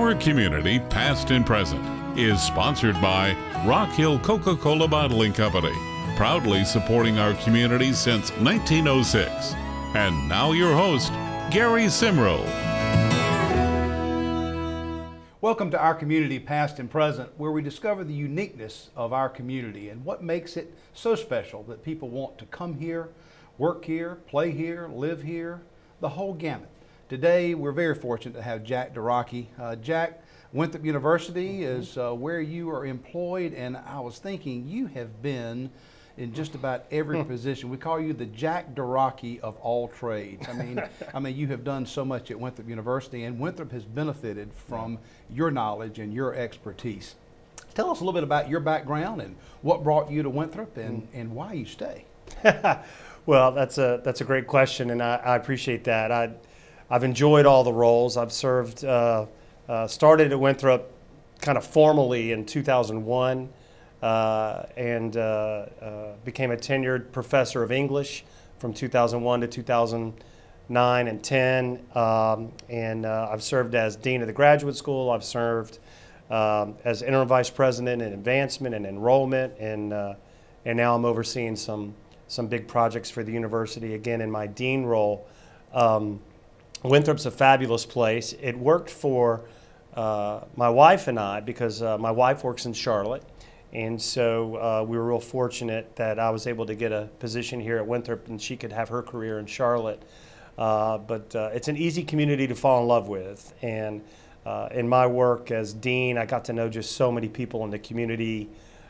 Our Community, Past and Present, is sponsored by Rock Hill Coca-Cola Bottling Company, proudly supporting our community since 1906. And now your host, Garry Simirl. Welcome to Our Community, Past and Present, where we discover the uniqueness of our community and what makes it so special that people want to come here, work here, play here, live here, the whole gamut. Today, we're very fortunate to have Jack DeRochi. Jack, Winthrop University is where you are employed, and I was thinking you have been in just about every position. We call you the Jack DeRochi of all trades. I mean, you have done so much at Winthrop University, and Winthrop has benefited from your knowledge and your expertise. Tell us a little bit about your background and what brought you to Winthrop and why you stay. Well, that's a great question, and I appreciate that. I've enjoyed all the roles. I've served, started at Winthrop kind of formally in 2001 and became a tenured professor of English from 2001 to 2009 and 10. I've served as Dean of the Graduate School. I've served as Interim Vice President in Advancement and Enrollment, and now I'm overseeing some big projects for the university, again, in my Dean role. Winthrop's a fabulous place. It worked for my wife and I because my wife works in Charlotte, and so we were real fortunate that I was able to get a position here at Winthrop and she could have her career in Charlotte. But it's an easy community to fall in love with, and in my work as Dean, I got to know just so many people in the community,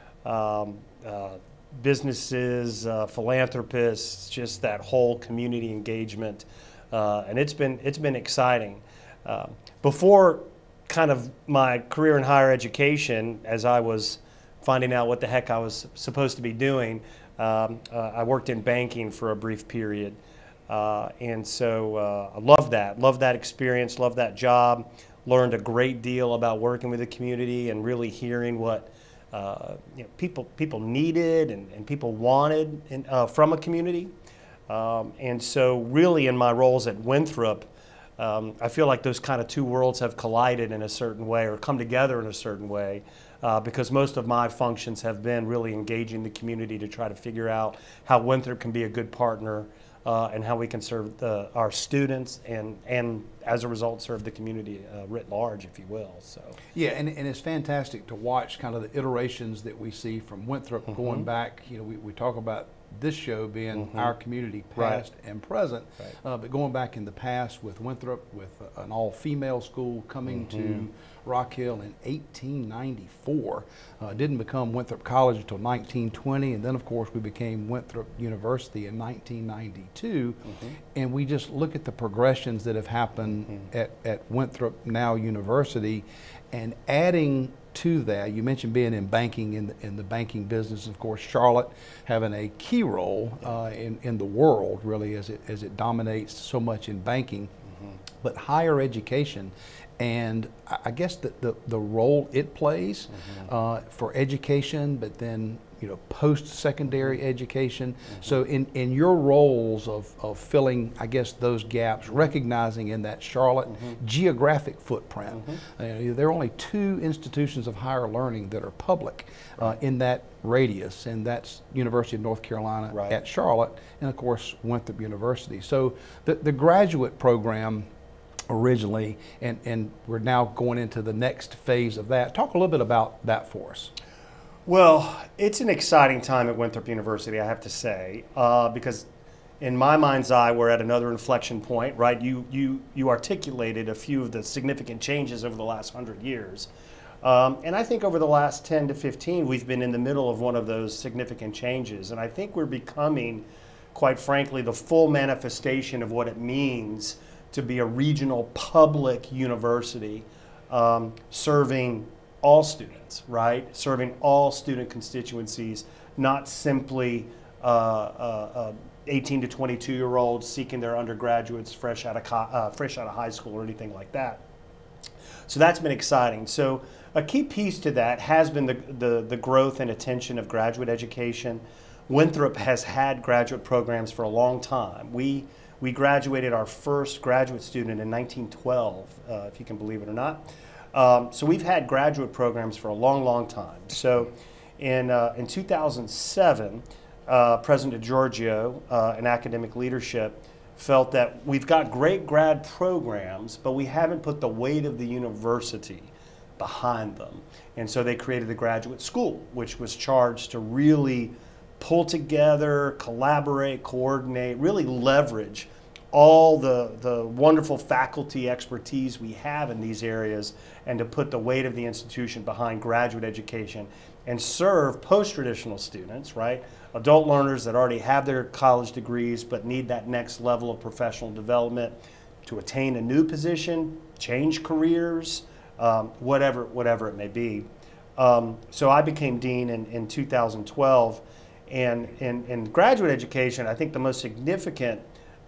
businesses, philanthropists, just that whole community engagement. And it's been exciting. Before kind of my career in higher education, as I was finding out what the heck I was supposed to be doing, I worked in banking for a brief period. And so I loved that experience, loved that job, learned a great deal about working with the community and really hearing what people needed and people wanted from a community. And so really in my roles at Winthrop, I feel like those kind of two worlds have collided in a certain way or come together in a certain way because most of my functions have been really engaging the community to try to figure out how Winthrop can be a good partner and how we can serve our students and as a result serve the community writ large, if you will. So yeah, and it's fantastic to watch kind of the iterations that we see from Winthrop going back. You know, we talk about this show being Our Community, Past and Present, but going back in the past with Winthrop, with an all-female school coming to Rock Hill in 1894. Didn't become Winthrop College until 1920, and then of course we became Winthrop University in 1992. And we just look at the progressions that have happened at Winthrop, now University, and adding to that, you mentioned being in banking, in the banking business. Of course, Charlotte having a key role in the world, really, as it dominates so much in banking. But higher education, and I guess the role it plays for education, but then post-secondary education. So in your roles of filling, I guess, those gaps, recognizing in that Charlotte geographic footprint, there are only 2 institutions of higher learning that are public in that radius, and that's University of North Carolina at Charlotte, and of course Winthrop University. So the graduate program originally, and we're now going into the next phase of that. Talk a little bit about that for us. Well, it's an exciting time at Winthrop University, I have to say, because in my mind's eye, we're at another inflection point, right? You articulated a few of the significant changes over the last 100 years. And I think over the last 10 to 15, we've been in the middle of one of those significant changes. And I think we're becoming, quite frankly, the full manifestation of what it means to be a regional public university serving all students, right? Serving all student constituencies, not simply 18 to 22-year-olds seeking their undergraduates fresh out of high school or anything like that. So that's been exciting. So a key piece to that has been the growth and attention of graduate education. Winthrop has had graduate programs for a long time. We graduated our first graduate student in 1912, if you can believe it or not. So we've had graduate programs for a long, long time. So in 2007, President DeGiorgio and academic leadership felt that we've got great grad programs, but we haven't put the weight of the university behind them. And so they created the graduate school, which was charged to really pull together, collaborate, coordinate, really leverage all the wonderful faculty expertise we have in these areas, and to put the weight of the institution behind graduate education and serve post-traditional students, right? Adult learners that already have their college degrees but need that next level of professional development to attain a new position, change careers, whatever it may be. So I became dean in 2012, and in graduate education, I think the most significant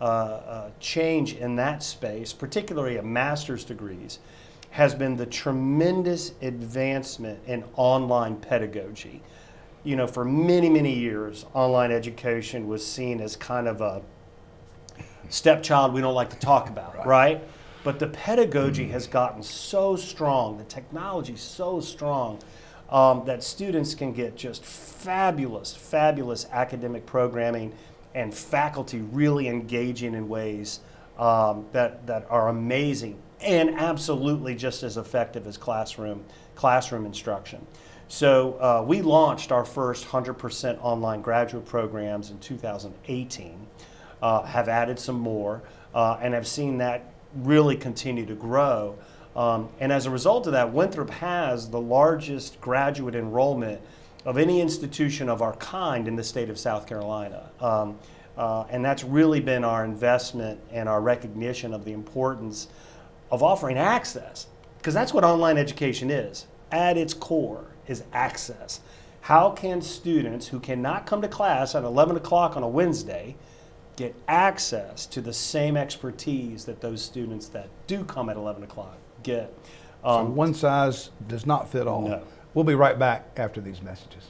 change in that space, particularly at master's degrees, has been the tremendous advancement in online pedagogy. You know, for many, many years, online education was seen as kind of a stepchild we don't like to talk about, right? But the pedagogy has gotten so strong, the technology so strong, that students can get just fabulous, fabulous academic programming and faculty really engaging in ways that are amazing and absolutely just as effective as classroom instruction. So we launched our first 100% online graduate programs in 2018, have added some more, and have seen that really continue to grow. And as a result of that, Winthrop has the largest graduate enrollment of any institution of our kind in the state of South Carolina. And that's really been our investment and our recognition of the importance of offering access, because that's what online education is. At its core is access. How can students who cannot come to class at 11 o'clock on a Wednesday get access to the same expertise that those students that do come at 11 o'clock get? So one size does not fit all. No. We'll be right back after these messages.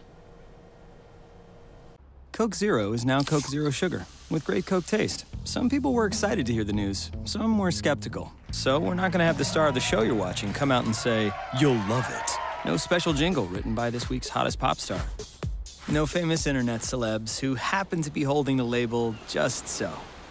Coke Zero is now Coke Zero Sugar, with great Coke taste. Some people were excited to hear the news, some were skeptical. So we're not gonna have the star of the show you're watching come out and say, "You'll love it." No special jingle written by this week's hottest pop star. No famous internet celebs who happen to be holding the label just so.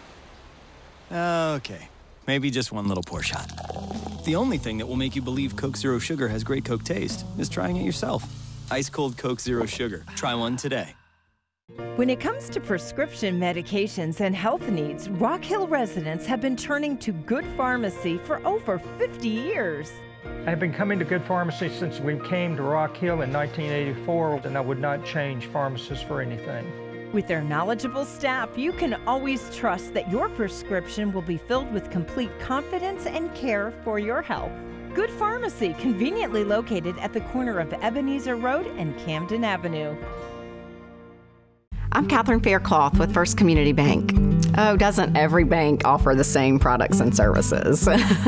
Okay, maybe just one little pour shot. The only thing that will make you believe Coke Zero Sugar has great Coke taste is trying it yourself. Ice cold Coke Zero Sugar. Try one today. When it comes to prescription medications and health needs, Rock Hill residents have been turning to Good Pharmacy for over 50 years. I've been coming to Good Pharmacy since we came to Rock Hill in 1984, and I would not change pharmacists for anything. With their knowledgeable staff, you can always trust that your prescription will be filled with complete confidence and care for your health. Good Pharmacy, conveniently located at the corner of Ebenezer Road and Camden Avenue. I'm Catherine Faircloth with First Community Bank. Oh, doesn't every bank offer the same products and services?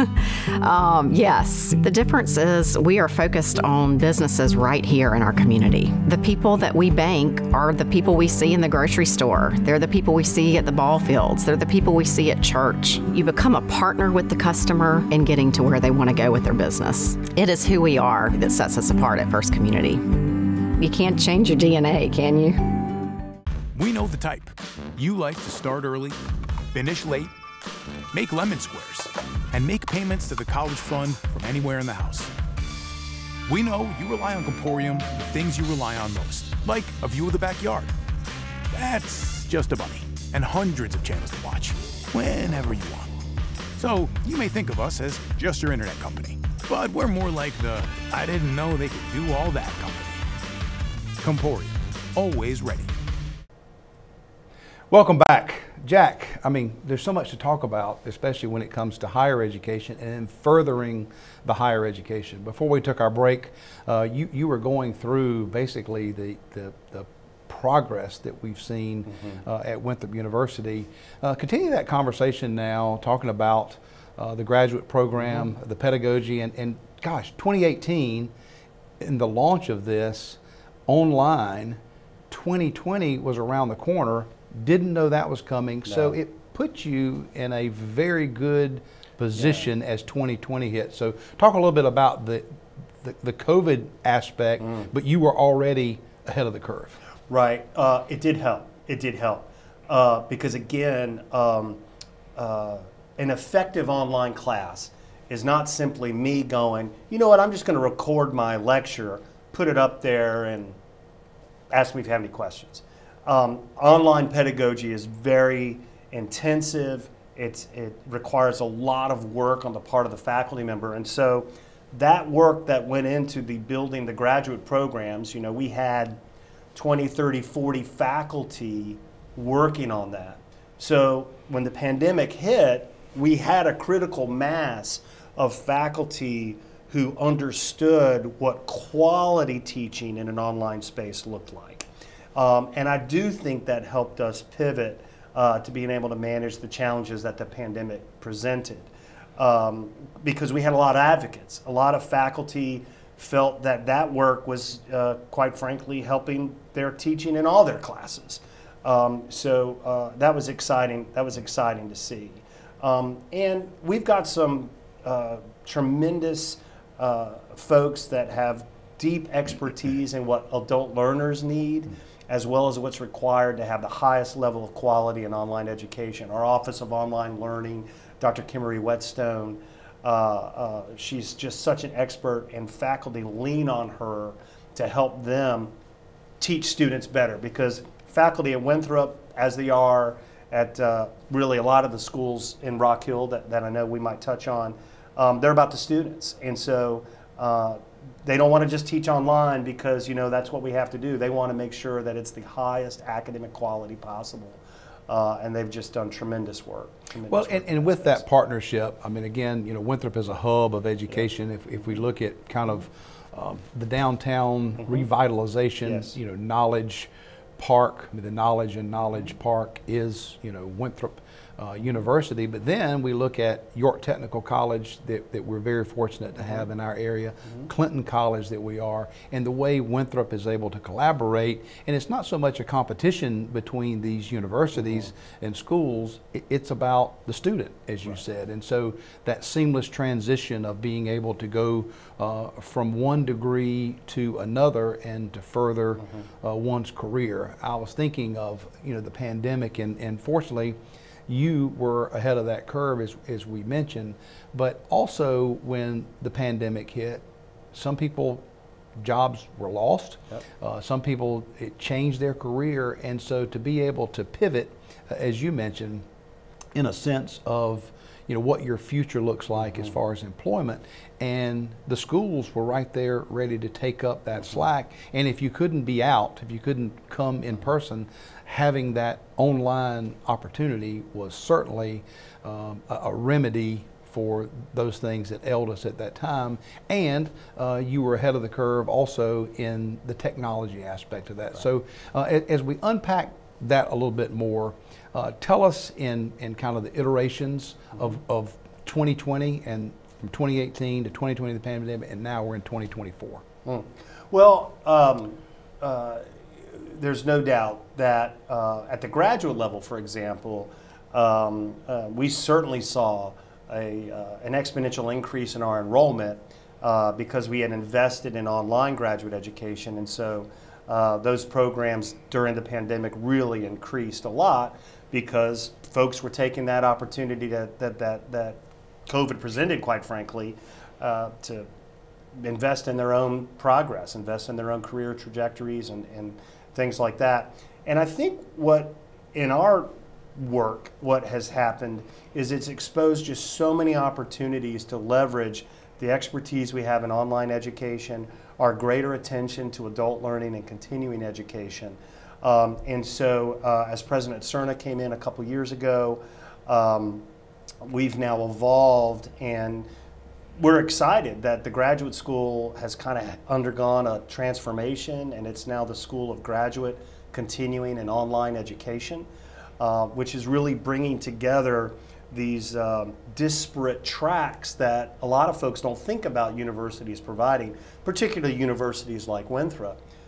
Yes. The difference is we are focused on businesses right here in our community. The people that we bank are the people we see in the grocery store. They're the people we see at the ball fields. They're the people we see at church. You become a partner with the customer in getting to where they want to go with their business. It is who we are that sets us apart at First Community. You can't change your DNA, can you? We know the type. You like to start early, finish late, make lemon squares, and make payments to the college fund from anywhere in the house. We know you rely on Comporium for the things you rely on most, like a view of the backyard. That's just a bunny, and hundreds of channels to watch, whenever you want. So you may think of us as just your internet company, but we're more like the I didn't know they could do all that company. Comporium, always ready. Welcome back. Jack, I mean, there's so much to talk about, especially when it comes to higher education and furthering the higher education. Before we took our break, you were going through basically the progress that we've seen at Winthrop University. Continue that conversation now, talking about the graduate program, the pedagogy, and gosh, 2018, in the launch of this online, 2020 was around the corner. Didn't know that was coming, so it put you in a very good position as 2020 hit. So talk a little bit about the COVID aspect, but you were already ahead of the curve. Right. It did help. It did help. Because again, an effective online class is not simply me going, you know what, I'm just going to record my lecture, put it up there, and ask me if you have any questions. Online pedagogy is very intensive. It requires a lot of work on the part of the faculty member. And so that work that went into building the graduate programs, we had 20, 30, 40 faculty working on that. So when the pandemic hit, we had a critical mass of faculty who understood what quality teaching in an online space looked like. And I do think that helped us pivot to being able to manage the challenges that the pandemic presented. Because we had a lot of advocates. A lot of faculty felt that work was, quite frankly, helping their teaching in all their classes. So that was exciting. That was exciting to see. And we've got some tremendous folks that have deep expertise in what adult learners need, as well as what's required to have the highest level of quality in online education. Our Office of Online Learning, Dr. Kimmery Whetstone, she's just such an expert, and faculty lean on her to help them teach students better, because faculty at Winthrop, as they are at really a lot of the schools in Rock Hill that I know we might touch on, they're about the students. And so they don't want to just teach online because, that's what we have to do. They want to make sure that it's the highest academic quality possible. And they've just done tremendous work. And with that partnership, I mean, again, Winthrop is a hub of education. If we look at kind of the downtown revitalization, Yes. Knowledge Park, the Knowledge and Knowledge Park is, Winthrop University. But then we look at York Technical College that we're very fortunate to have in our area, Clinton College that we are, and the way Winthrop is able to collaborate. And it's not so much a competition between these universities and schools, it's about the student, as you said. And so that seamless transition of being able to go from one degree to another and to further one's career. I was thinking of, the pandemic, and fortunately, you were ahead of that curve, as we mentioned, but also when the pandemic hit, some people, jobs were lost. Yep. Some people, it changed their career, and so to be able to pivot, as you mentioned, in a sense of what your future looks like as far as employment, and the schools were right there ready to take up that slack. And if you couldn't be out, if you couldn't come in person, having that online opportunity was certainly a remedy for those things that ailed us at that time. And you were ahead of the curve also in the technology aspect of that. Right. So as we unpack that a little bit more, tell us in kind of the iterations of 2020 and from 2018 to 2020, the pandemic, and now we're in 2024. Well, there's no doubt that at the graduate level, for example, we certainly saw an exponential increase in our enrollment because we had invested in online graduate education. And so those programs during the pandemic really increased a lot because folks were taking that opportunity that COVID presented, quite frankly, to invest in their own progress, invest in their own career trajectories and things like that. And I think what in our work, what has happened is it's exposed just so many opportunities to leverage the expertise we have in online education, our greater attention to adult learning and continuing education. And so as President Cerna came in a couple years ago, we've now evolved, and we're excited that the graduate school has kind of undergone a transformation, and it's now the School of Graduate Continuing and Online Education, which is really bringing together these disparate tracks that a lot of folks don't think about universities providing, particularly universities like Winthrop.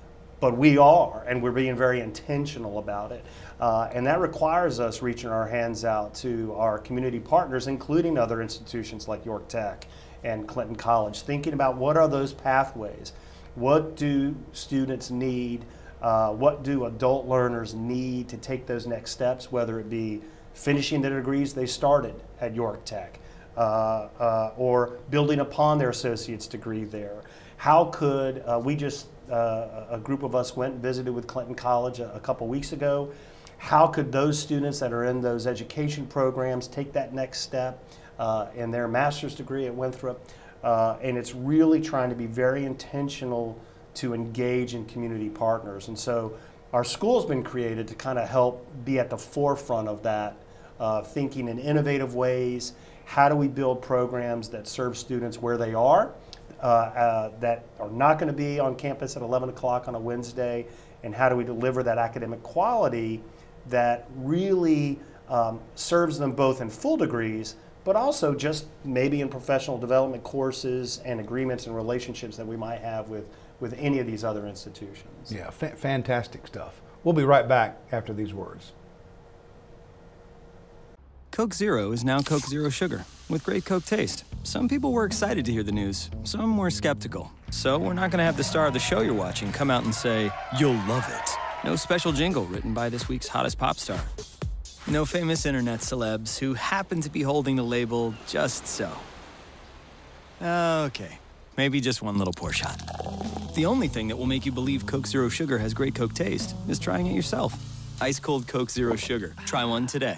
but we are, and we're being very intentional about it. And that requires us reaching our hands out to our community partners, including other institutions like York Tech and Clinton College, thinking about what are those pathways. What do students need? What do adult learners need to take those next steps, whether it be finishing the degrees they started at York Tech or building upon their associate's degree there? How could a group of us went and visited with Clinton College a couple weeks ago. How could those students that are in those education programs take that next step in their master's degree at Winthrop? And it's really trying to be very intentional to engage in community partners. And so our school's been created to kind of help be at the forefront of that, thinking in innovative ways. How do we build programs that serve students where they are, that are not going to be on campus at 11 o'clock on a Wednesday, and how do we deliver that academic quality that really serves them both in full degrees, but also just maybe in professional development courses and agreements and relationships that we might have with any of these other institutions. Yeah, fantastic stuff. We'll be right back after these words. Coke Zero is now Coke Zero Sugar, with great Coke taste. Some people were excited to hear the news, some were skeptical. So we're not going to have the star of the show you're watching come out and say, "You'll love it." No special jingle written by this week's hottest pop star. No famous internet celebs who happen to be holding the label just so. Okay, maybe just one little pour shot. The only thing that will make you believe Coke Zero Sugar has great Coke taste is trying it yourself. Ice cold Coke Zero Sugar. Try one today.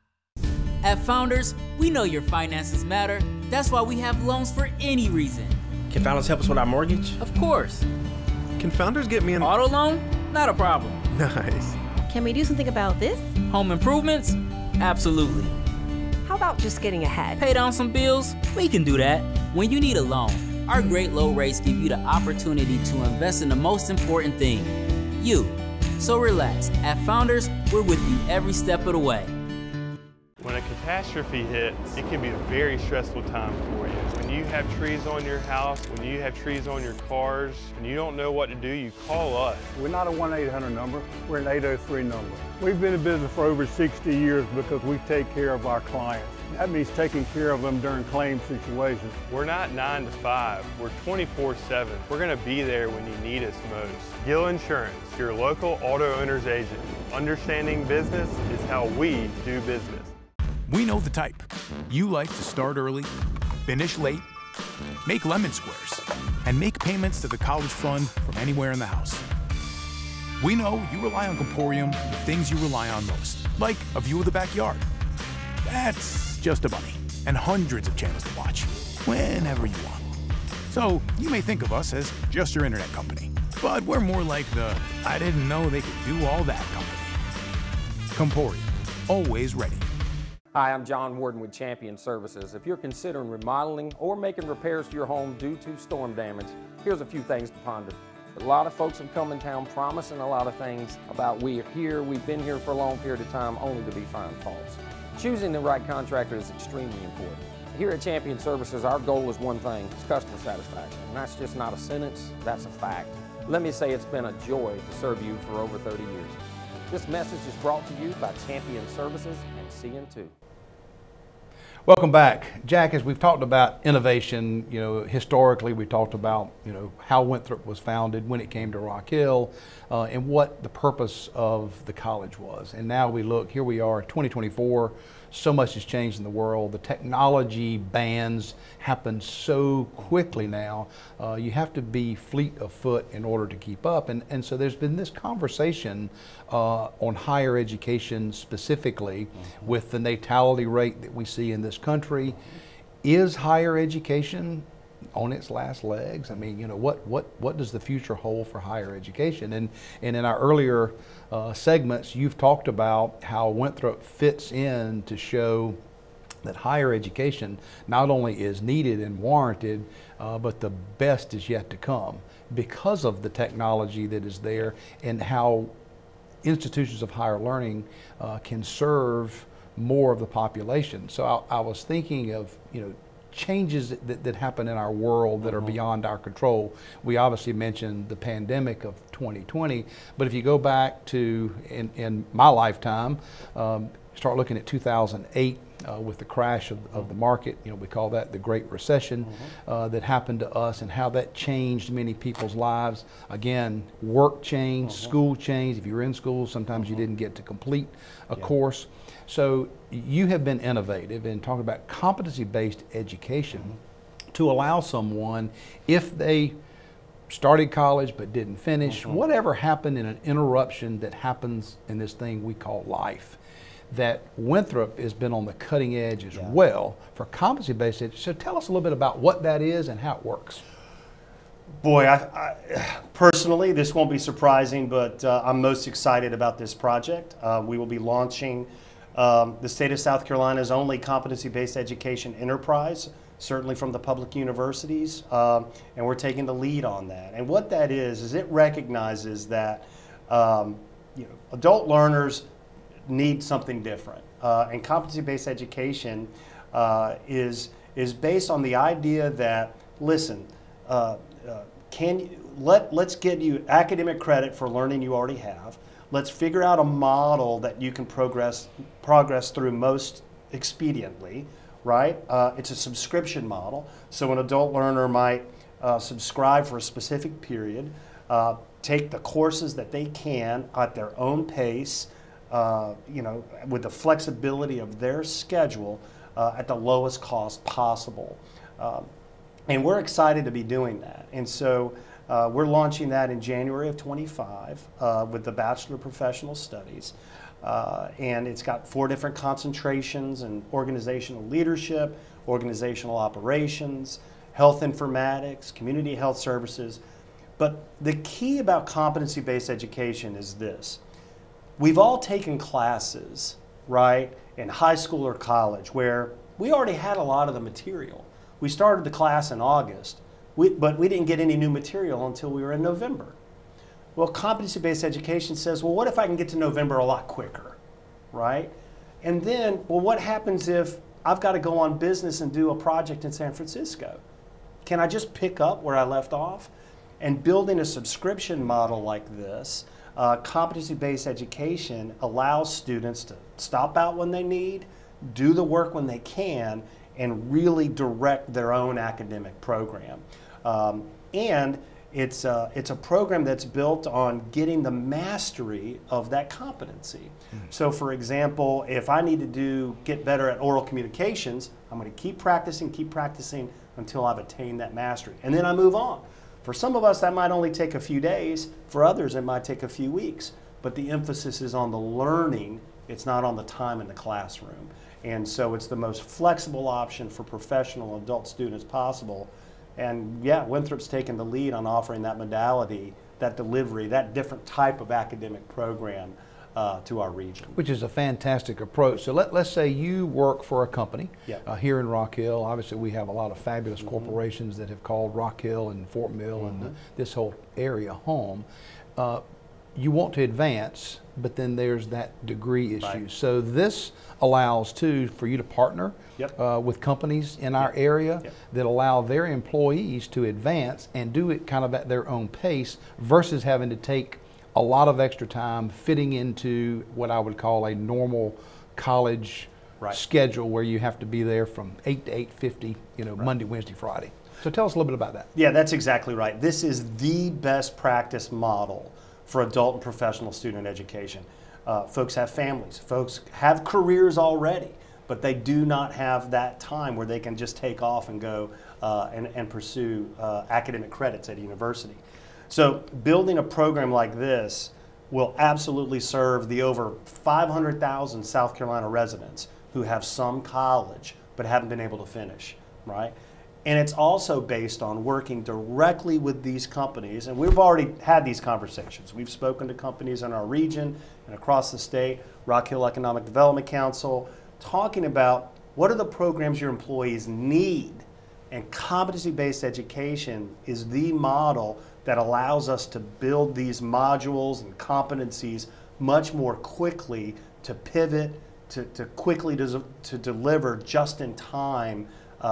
At Founders, we know your finances matter. That's why we have loans for any reason. Can Founders help us with our mortgage? Of course. Can Founders get me an auto loan? Not a problem. Nice. Can we do something about this? Home improvements? Absolutely. How about just getting ahead? Pay down some bills? We can do that. When you need a loan, our great low rates give you the opportunity to invest in the most important thing, you. So relax. At Founders, we're with you every step of the way. When a catastrophe hits, it can be a very stressful time for you. When you have trees on your house, when you have trees on your cars, and you don't know what to do, you call us. We're not a 1-800 number, we're an 803 number. We've been in business for over 60 years because we take care of our clients. That means taking care of them during claim situations. We're not 9 to 5, we're 24/7. We're gonna be there when you need us most. Gill Insurance, your local auto owner's agent. Understanding business is how we do business. We know the type. You like to start early, finish late, make lemon squares, and make payments to the college fund from anywhere in the house. We know you rely on Comporium for the things you rely on most, like a view of the backyard. That's just a bunny, and hundreds of channels to watch, whenever you want. So you may think of us as just your internet company, but we're more like the "I didn't know they could do all that" company. Comporium, always ready. Hi, I'm John Warden with Champion Services. If you're considering remodeling or making repairs to your home due to storm damage, here's a few things to ponder. A lot of folks have come in town promising a lot of things about we've been here for a long period of time, only to be found faults. Choosing the right contractor is extremely important. Here at Champion Services, our goal is one thing, it's customer satisfaction. And that's just not a sentence, that's a fact. Let me say it's been a joy to serve you for over 30 years. This message is brought to you by Champion Services and CN2. Welcome back. Jack, as we've talked about innovation, historically we talked about, how Winthrop was founded, when it came to Rock Hill, and what the purpose of the college was. And now we look, here we are, 2024, so much has changed in the world. The technology bans happen so quickly now. You have to be fleet of foot in order to keep up. And so there's been this conversation on higher education specifically with the natality rate that we see in this country. Is higher education on its last legs? I mean, what does the future hold for higher education? And in our earlier segments, you've talked about how Winthrop fits in to show that higher education not only is needed and warranted, but the best is yet to come because of the technology that is there and how institutions of higher learning can serve more of the population. So I was thinking of, changes that happen in our world that are beyond our control. We obviously mentioned the pandemic of 2020, but if you go back to in my lifetime, start looking at 2008 with the crash of the market, we call that the Great Recession, that happened to us, and how that changed many people's lives. Again, work changed, school changed. If you were in school, sometimes you didn't get to complete a course. So you have been innovative in talking about competency-based education to allow someone, if they started college but didn't finish, whatever happened in an interruption that happens in this thing we call life, that Winthrop has been on the cutting edge as well for competency-based education. So tell us a little bit about what that is and how it works. Boy, I personally, this won't be surprising, but I'm most excited about this project. We will be launching the state of South Carolina's only competency-based education enterprise, certainly from the public universities, and we're taking the lead on that. And what that is it recognizes that adult learners need something different, and competency-based education is based on the idea that, listen, let's get you academic credit for learning you already have. Let's figure out a model that you can progress through most expediently, right? It's a subscription model, so an adult learner might subscribe for a specific period, take the courses that they can at their own pace, with the flexibility of their schedule at the lowest cost possible. And we're excited to be doing that. And so we're launching that in January of 25 with the Bachelor of Professional Studies. And it's got 4 different concentrations in organizational leadership, organizational operations, health informatics, community health services. But the key about competency-based education is this. We've all taken classes, right, in high school or college where we already had a lot of the material. We started the class in August, but we didn't get any new material until we were in November. Well, competency-based education says, well, what if I can get to November a lot quicker, right? And then, well, what happens if I've got to go on business and do a project in San Francisco? Can I just pick up where I left off? And building a subscription model like this, competency-based education allows students to stop out when they need, do the work when they can, and really direct their own academic program. And it's a program that's built on getting the mastery of that competency. So for example, if I need to get better at oral communications, I'm going to keep practicing until I've attained that mastery. And then I move on. For some of us, that might only take a few days. For others, it might take a few weeks. But the emphasis is on the learning. It's not on the time in the classroom. And so it's the most flexible option for professional adult students possible. And yeah, Winthrop's taken the lead on offering that modality, that delivery, that different type of academic program to our region. Which is a fantastic approach. So let's say you work for a company here in Rock Hill. Obviously we have a lot of fabulous corporations that have called Rock Hill and Fort Mill and this whole area home. You want to advance, but then there's that degree issue. Right. So this allows too for you to partner with companies in our area that allow their employees to advance and do it kind of at their own pace versus having to take a lot of extra time fitting into what I would call a normal college schedule where you have to be there from 8 to 8:50, Monday, Wednesday, Friday. So tell us a little bit about that. Yeah, that's exactly right. This is the best practice model for adult and professional student education. Folks have families, folks have careers already, but they do not have that time where they can just take off and go and pursue academic credits at a university. So building a program like this will absolutely serve the over 500,000 South Carolina residents who have some college but haven't been able to finish, right? And it's also based on working directly with these companies, and we've already had these conversations. We've spoken to companies in our region and across the state, Rock Hill Economic Development Council, talking about what are the programs your employees need. And competency-based education is the model that allows us to build these modules and competencies much more quickly, to pivot, to quickly to deliver just in time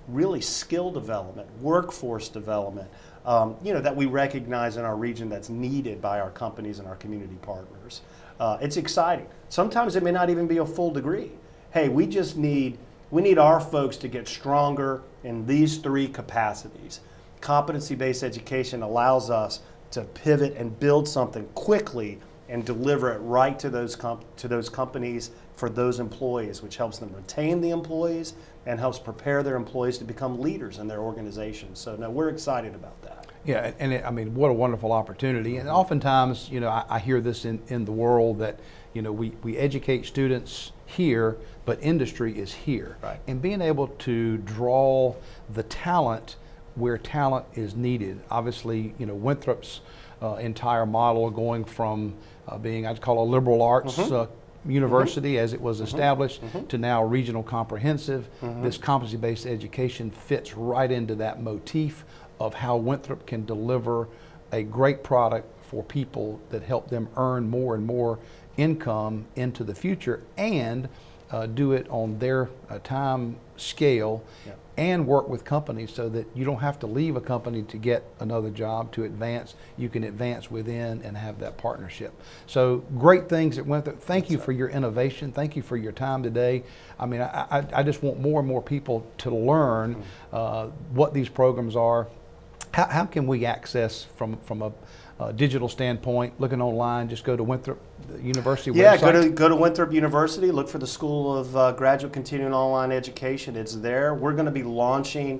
really skill development, workforce development, that we recognize in our region that's needed by our companies and our community partners. It's exciting. Sometimes it may not even be a full degree. Hey, we need our folks to get stronger in these 3 capacities. Competency-based education allows us to pivot and build something quickly and deliver it right to those companies for those employees, which helps them retain the employees and helps prepare their employees to become leaders in their organizations. So no, we're excited about that. Yeah, and I mean, what a wonderful opportunity. And oftentimes, I hear this in the world that, we educate students here, but industry is here. Right. And being able to draw the talent where talent is needed. Obviously, Winthrop's entire model going from being, I'd call a liberal arts university as it was established to now regional comprehensive. This competency-based education fits right into that motif of how Winthrop can deliver a great product for people that help them earn more and more income into the future and do it on their time scale. Yep. And work with companies so that you don't have to leave a company to get another job to advance. You can advance within and have that partnership. So great things at Winthrop. Thank you for your innovation. Thank you for your time today. I mean, I just want more and more people to learn what these programs are. How can we access from a digital standpoint, looking online, just go to Winthrop University website? Yeah, go to Winthrop University, look for the School of Graduate Continuing Online Education. It's there. We're going to be launching,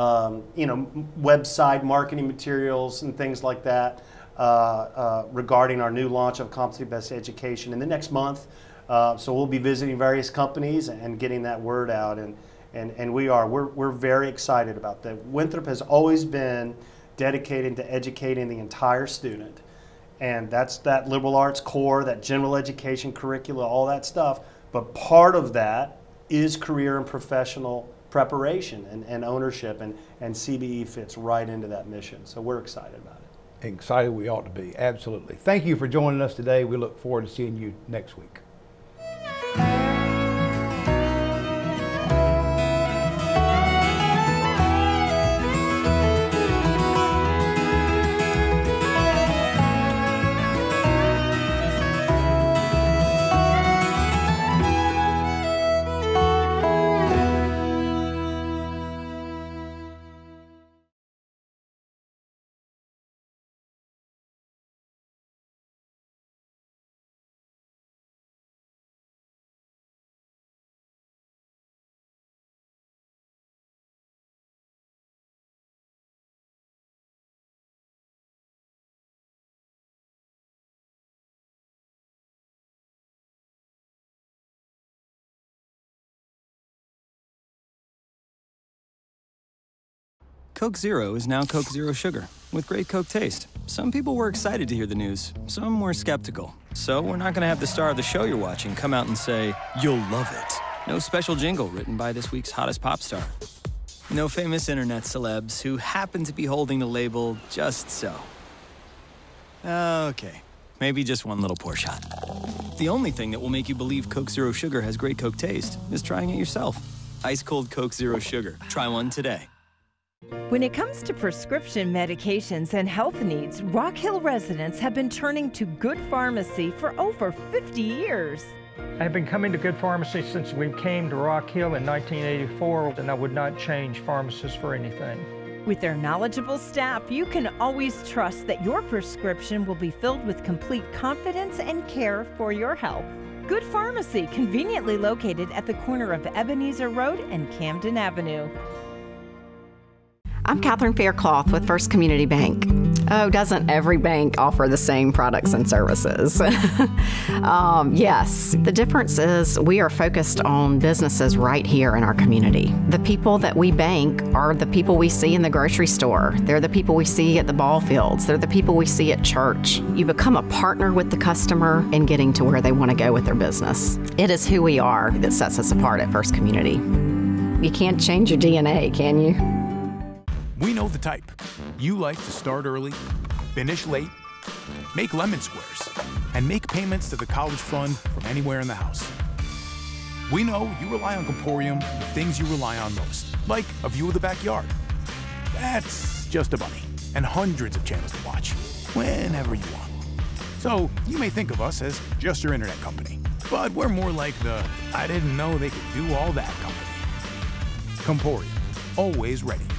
website marketing materials and things like that regarding our new launch of competency-based education in the next month. So we'll be visiting various companies and getting that word out, and we're very excited about that. Winthrop has always been dedicated to educating the entire student, and that's that liberal arts core, that general education curricula, all that stuff. But part of that is career and professional preparation and ownership, and CBE fits right into that mission. So we're excited about it. Excited we ought to be, absolutely. Thank you for joining us today. We look forward to seeing you next week. Coke Zero is now Coke Zero Sugar, with great Coke taste. Some people were excited to hear the news, some were skeptical. So we're not gonna have the star of the show you're watching come out and say, "You'll love it." No special jingle written by this week's hottest pop star. No famous internet celebs who happen to be holding the label just so. Okay, maybe just one little pour shot. The only thing that will make you believe Coke Zero Sugar has great Coke taste is trying it yourself. Ice cold Coke Zero Sugar. Try one today. When it comes to prescription medications and health needs, Rock Hill residents have been turning to Good Pharmacy for over 50 years. I have been coming to Good Pharmacy since we came to Rock Hill in 1984, and I would not change pharmacists for anything. With their knowledgeable staff, you can always trust that your prescription will be filled with complete confidence and care for your health. Good Pharmacy, conveniently located at the corner of Ebenezer Road and Camden Avenue. I'm Catherine Faircloth with First Community Bank. Oh, doesn't every bank offer the same products and services? Yes. The difference is we are focused on businesses right here in our community. The people that we bank are the people we see in the grocery store. They're the people we see at the ball fields. They're the people we see at church. You become a partner with the customer in getting to where they want to go with their business. It is who we are that sets us apart at First Community. You can't change your DNA, can you? We know the type. You like to start early, finish late, make lemon squares, and make payments to the college fund from anywhere in the house. We know you rely on Comporium for the things you rely on most. like a view of the backyard. That's just a bunny, and hundreds of channels to watch, whenever you want. So you may think of us as just your internet company, but we're more like the I didn't know they could do all that company. Comporium, always ready.